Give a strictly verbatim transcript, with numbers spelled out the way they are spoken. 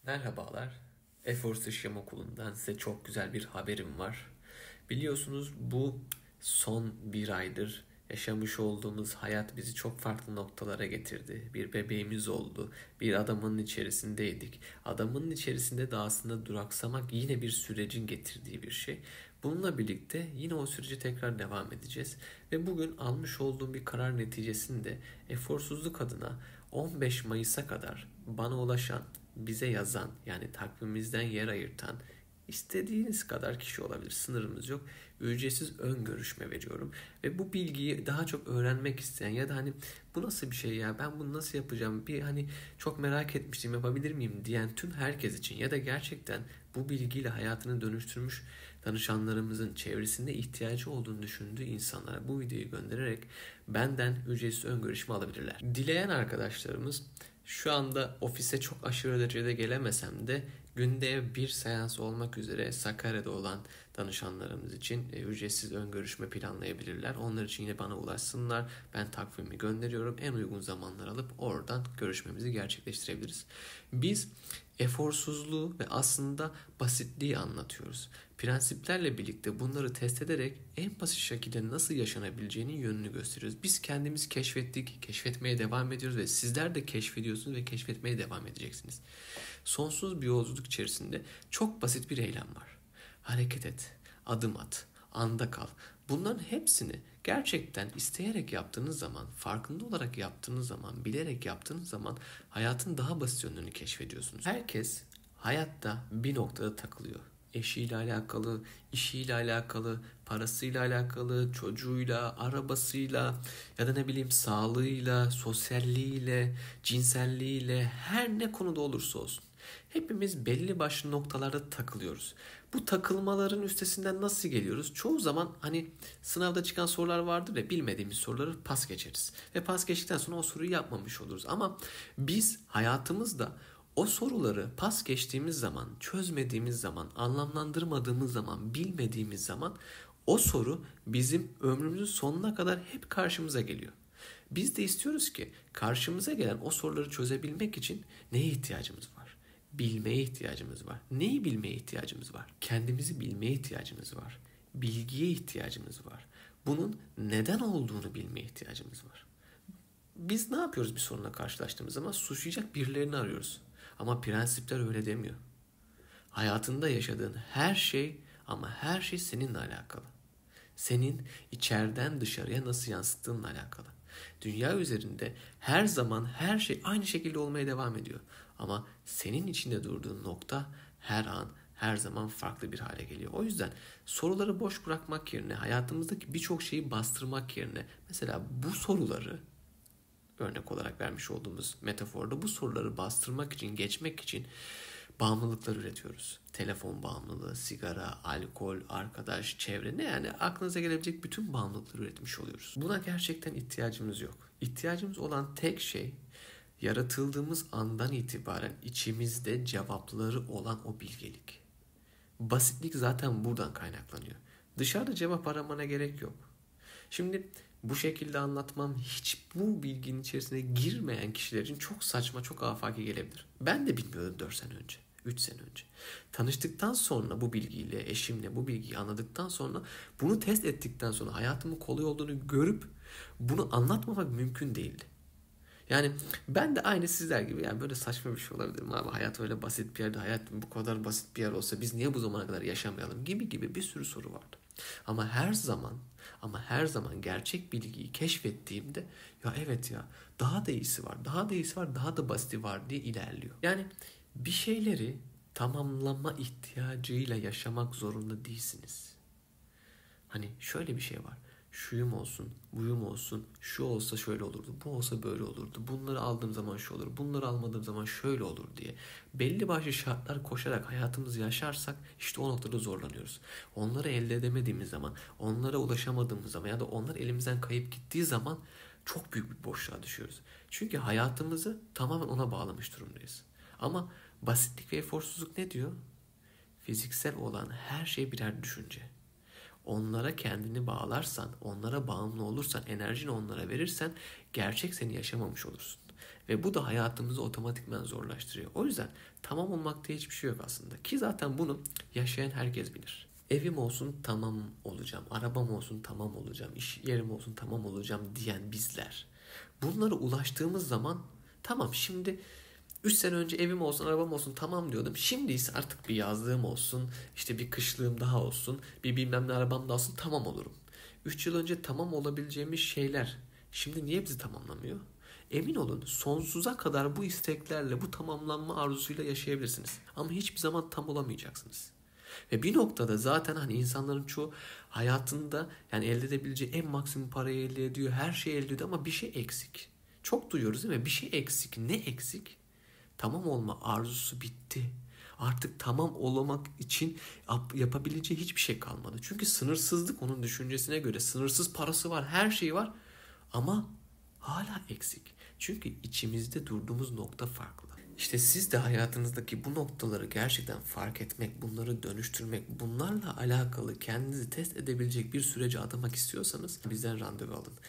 Merhabalar. Efor Sıçrama Okulu'ndan size çok güzel bir haberim var. Biliyorsunuz bu son bir aydır yaşamış olduğumuz hayat bizi çok farklı noktalara getirdi. Bir bebeğimiz oldu. Bir adamın içerisindeydik. Adamın içerisinde de aslında duraksamak yine bir sürecin getirdiği bir şey. Bununla birlikte yine o süreci tekrar devam edeceğiz. Ve bugün almış olduğum bir karar neticesinde eforsuzluk adına on beş Mayıs'a kadar bana ulaşan, bize yazan, yani takvimimizden yer ayırtan istediğiniz kadar kişi olabilir. Sınırımız yok. Ücretsiz ön görüşme veriyorum. Ve bu bilgiyi daha çok öğrenmek isteyen ya da hani bu nasıl bir şey ya, ben bunu nasıl yapacağım, bir hani çok merak etmiştim, yapabilir miyim diyen tüm herkes için ya da gerçekten bu bilgiyle hayatını dönüştürmüş danışanlarımızın çevresinde ihtiyacı olduğunu düşündüğü insanlara bu videoyu göndererek benden ücretsiz ön görüşme alabilirler. Dileyen arkadaşlarımız, şu anda ofise çok aşırı derecede gelemesem de günde bir seans olmak üzere Sakarya'da olan danışanlarımız için e, ücretsiz ön görüşme planlayabilirler. Onlar için yine bana ulaşsınlar. Ben takvimi gönderiyorum. En uygun zamanlar alıp oradan görüşmemizi gerçekleştirebiliriz. Biz eforsuzluğu ve aslında basitliği anlatıyoruz. Prensiplerle birlikte bunları test ederek en basit şekilde nasıl yaşanabileceğinin yönünü gösteriyoruz. Biz kendimiz keşfettik, keşfetmeye devam ediyoruz ve sizler de keşfediyorsunuz ve keşfetmeye devam edeceksiniz. Sonsuz bir yolculuk içerisinde çok basit bir eylem var. Hareket et, adım at, anda kal. Bunların hepsini gerçekten isteyerek yaptığınız zaman, farkında olarak yaptığınız zaman, bilerek yaptığınız zaman hayatın daha basit yönlerini keşfediyorsunuz. Herkes hayatta bir noktada takılıyor. Eşiyle alakalı, işiyle alakalı, parasıyla alakalı, çocuğuyla, arabasıyla ya da ne bileyim sağlığıyla, sosyalliğiyle, cinselliğiyle, her ne konuda olursa olsun. Hepimiz belli başlı noktalarda takılıyoruz. Bu takılmaların üstesinden nasıl geliyoruz? Çoğu zaman hani sınavda çıkan sorular vardır ya, bilmediğimiz soruları pas geçeriz. Ve pas geçtikten sonra o soruyu yapmamış oluruz. Ama biz hayatımızda o soruları pas geçtiğimiz zaman, çözmediğimiz zaman, anlamlandırmadığımız zaman, bilmediğimiz zaman o soru bizim ömrümüzün sonuna kadar hep karşımıza geliyor. Biz de istiyoruz ki karşımıza gelen o soruları çözebilmek için neye ihtiyacımız var? Bilmeye ihtiyacımız var. Neyi bilmeye ihtiyacımız var? Kendimizi bilmeye ihtiyacımız var. Bilgiye ihtiyacımız var. Bunun neden olduğunu bilmeye ihtiyacımız var. Biz ne yapıyoruz bir sorunla karşılaştığımız zaman? Suçlayacak birilerini arıyoruz. Ama prensipler öyle demiyor. Hayatında yaşadığın her şey, ama her şey seninle alakalı. Senin içeriden dışarıya nasıl yansıttığınla alakalı. Dünya üzerinde her zaman her şey aynı şekilde olmaya devam ediyor. Ama senin içinde durduğun nokta her an, her zaman farklı bir hale geliyor. O yüzden soruları boş bırakmak yerine, hayatımızdaki birçok şeyi bastırmak yerine, mesela bu soruları, örnek olarak vermiş olduğumuz metaforda bu soruları bastırmak için, geçmek için bağımlılıklar üretiyoruz. Telefon bağımlılığı, sigara, alkol, arkadaş, çevre, ne yani aklınıza gelebilecek bütün bağımlılıkları üretmiş oluyoruz. Buna gerçekten ihtiyacımız yok. İhtiyacımız olan tek şey, yaratıldığımız andan itibaren içimizde cevapları olan o bilgelik. Basitlik zaten buradan kaynaklanıyor. Dışarıda cevap aramana gerek yok. Şimdi bu şekilde anlatmam hiç bu bilginin içerisine girmeyen kişiler için çok saçma, çok afaki gelebilir. Ben de bilmiyordum dört sene önce, üç sene önce. Tanıştıktan sonra bu bilgiyle, eşimle bu bilgiyi anladıktan sonra, bunu test ettikten sonra hayatımın kolay olduğunu görüp bunu anlatmamak mümkün değildi. Yani ben de aynı sizler gibi, yani böyle saçma bir şey olabilir mi abi? Hayat öyle basit bir yerde, hayat bu kadar basit bir yer olsa biz niye bu zamana kadar yaşamayalım gibi gibi bir sürü soru vardı. Ama her zaman ama her zaman gerçek bilgiyi keşfettiğimde, ya evet ya, daha da iyisi var, daha da iyisi var, daha da basiti var diye ilerliyor. Yani bir şeyleri tamamlama ihtiyacıyla yaşamak zorunda değilsiniz. Hani şöyle bir şey var. Şuyum olsun, buyum olsun, şu olsa şöyle olurdu, bu olsa böyle olurdu, bunları aldığım zaman şu olur, bunları almadığım zaman şöyle olur diye belli başlı şartlar koşarak hayatımızı yaşarsak işte o noktada zorlanıyoruz. Onları elde edemediğimiz zaman, onlara ulaşamadığımız zaman ya da onlar elimizden kayıp gittiği zaman çok büyük bir boşluğa düşüyoruz. Çünkü hayatımızı tamamen ona bağlamış durumdayız. Ama basitlik ve eforsuzluk ne diyor? Fiziksel olan her şey birer düşünce. Onlara kendini bağlarsan, onlara bağımlı olursan, enerjini onlara verirsen gerçek seni yaşamamış olursun. Ve bu da hayatımızı otomatikman zorlaştırıyor. O yüzden tamam olmak diye hiçbir şey yok aslında. Ki zaten bunu yaşayan herkes bilir. Evim olsun tamam olacağım, arabam olsun tamam olacağım, iş yerim olsun tamam olacağım diyen bizler. Bunlara ulaştığımız zaman tamam şimdi üç sene önce evim olsun, arabam olsun tamam diyordum. Şimdi ise artık bir yazlığım olsun, işte bir kışlığım daha olsun, bir bilmem ne arabam da olsun tamam olurum. üç yıl önce tamam olabileceğimiz şeyler şimdi niye bizi tamamlamıyor? Emin olun sonsuza kadar bu isteklerle, bu tamamlanma arzusuyla yaşayabilirsiniz. Ama hiçbir zaman tam olamayacaksınız. Ve bir noktada zaten hani insanların çoğu hayatında yani elde edebileceği en maksimum parayı elde ediyor, her şeyi elde ediyor ama bir şey eksik. Çok duyuyoruz değil mi? Bir şey eksik. Ne eksik? Tamam olma arzusu bitti. Artık tamam olamak için yapabileceği hiçbir şey kalmadı. Çünkü sınırsızlık onun düşüncesine göre. Sınırsız parası var, her şeyi var ama hala eksik. Çünkü içimizde durduğumuz nokta farklı. İşte siz de hayatınızdaki bu noktaları gerçekten fark etmek, bunları dönüştürmek, bunlarla alakalı kendinizi test edebilecek bir sürece adamak istiyorsanız bizden randevu alın.